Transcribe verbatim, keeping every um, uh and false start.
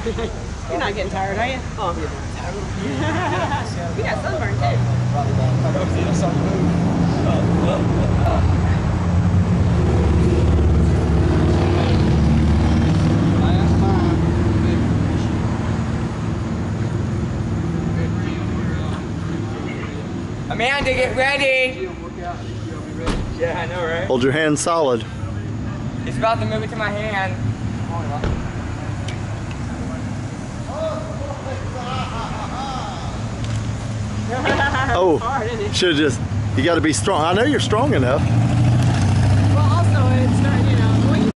You're not getting tired, are you? Oh, I'm getting tired. You got sunburn too. Amanda, get ready! Yeah, I know, right? Hold your hand solid. It's about to move it to my hand. Oh, should have just, you got to be strong. I know you're strong enough.